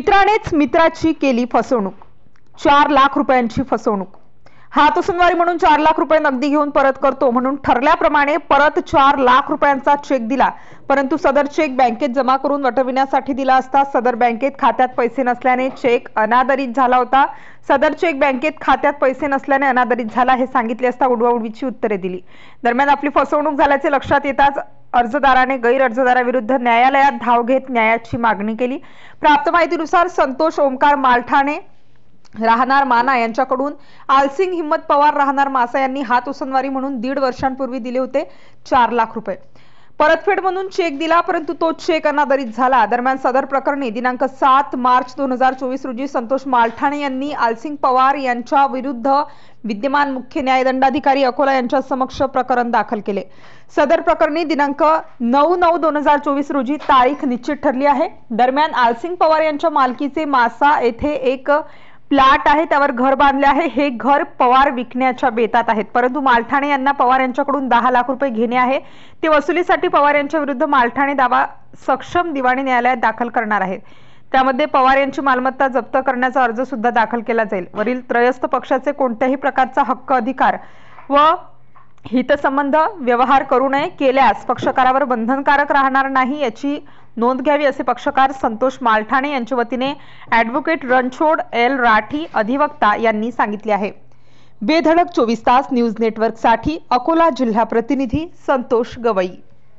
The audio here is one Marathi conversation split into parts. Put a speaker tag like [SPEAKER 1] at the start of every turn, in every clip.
[SPEAKER 1] मित्रानेच मित्राची केली फसवणूक, 4 लाख रुपयांची फसवणूक। हात उसनवारी म्हणून 4 लाख रुपये नगदी घेऊन परत करतो म्हणून ठरल्याप्रमाणे परत 4 लाख रुपयांचा चेक दिला, परंतु सदर चेक बँकेत जमा करून वटविण्यासाठी दिला असता सदर बँकेत खात्यात पैसे नसल्याने चेक अनादरित झाला होता। सदर चेक बँकेत खात्यात पैसे नसल्याने अनादरित झाला हे सांगितले असता उडवाउडवीची उत्तरे दिली। दरम्यान आपली फसवणूक झाल्याचे लक्षात येताच अर्जदाराने गैर अर्जदाराविरुद्ध न्यायालयात धाव घेत न्यायाची मागणी केली। प्राप्त माहितीनुसार संतोष ओमकार मालठाणे राहणार माना यांच्याकडून आलसिंग हिम्मत पवार राहणार मासा यांनी हात उसनवारी म्हणून 1.5 वर्षांपूर्वी दिले होते 4 लाख रुपये। परतफेड म्हणून चेक दिला, परंतु तो चेक अनादरित झाला। दरम्यान सदर प्रकरणी दिनांक 7 मार्च 2024 रोजी संतोष मालठाणे यांनी आलसिंग पवार यांच्या विरुद्ध विद्यमान मुख्य न्यायदंडाधिकारी अकोला यांच्या समक्ष प्रकरण दाखल केले। सदर प्रकरणी दिनांक 9/9/2024 रोजी तारीख निश्चित ठरली आहे। दरम्यान आलसिंग पवार यांच्या मालकीचे मासा येथे एक प्लॉट आहे, त्यावर घर बांधले आहे। हे घर पवार विकण्याच्या बेतात आहेत, परंतु मालठाणे यांना पवार यांच्याकडून 10 लाख रुपये घेणे आहे। ते वसुलीसाठी पवार यांच्या विरुद्ध मालठाणे दावा सक्षम दिवाणी न्यायालयात दाखल करणार आहेत। त्यामध्ये पवार यांची मालमत्ता जप्त करण्याचा अर्ज सुद्धा दाखल केला जाईल। वरील त्रयस्थ पक्षाचे कोणत्याही प्रकारचा हक्क, अधिकार व हितसंबंध व्यवहार करू नये, केल्यास पक्षकारावर बंधनकारक राहणार नाही याची नोंद घ्यावी, असे पक्षकार संतोष मालठाणे यांच्या वतीने ॲडव्होकेट रणछोड एल राठी अधिवक्ता यांनी सांगितले आहे। बेधडक 24 तास न्यूज नेटवर्कसाठी अकोला जिल्हा प्रतिनिधी संतोष गवई।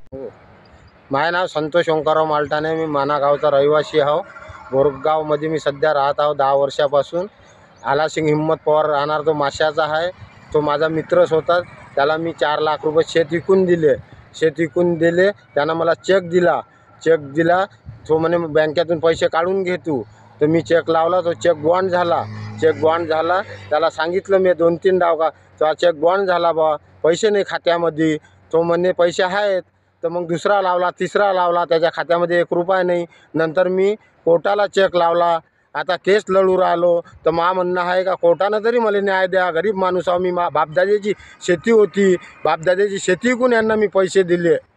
[SPEAKER 2] माझे नाव संतोष ओंकारराव मालठाणे, मी माना गावचा रहिवासी आहो। बोरगावमध्ये मी सध्या राहत आहो 10 वर्षापासून। आलासिंग हिम्मत पवार राहणार तो माशाचा आहे, तो माझा मित्रच होता। त्याला मी 4 लाख रुपये शेत विकून दिले। त्यानं मला चेक दिला तो म्हणे बँकेतून पैसे काढून घे तू। तर मी चेक लावला, तो चेक बॉन्ड झाला। त्याला सांगितलं मी 2-3 डाव का तो चेक बॉन्ड झाला बा, पैसे नाही खात्यामध्ये। तो म्हणे पैसे आहेत। तर मग दुसरा लावला, तिसरा लावला, त्याच्या खात्यामध्ये 1 रुपया नाही। नंतर मी कोर्टाला चेक लावला, आता केस लढू राहिलो। तर मा म्हणणं आहे का कोर्टानं तरी मला न्याय द्या, गरीब माणूस आहो मी। बापदादाची शेती होती, बापदादाची शेती विकून यांना मी पैसे दिले।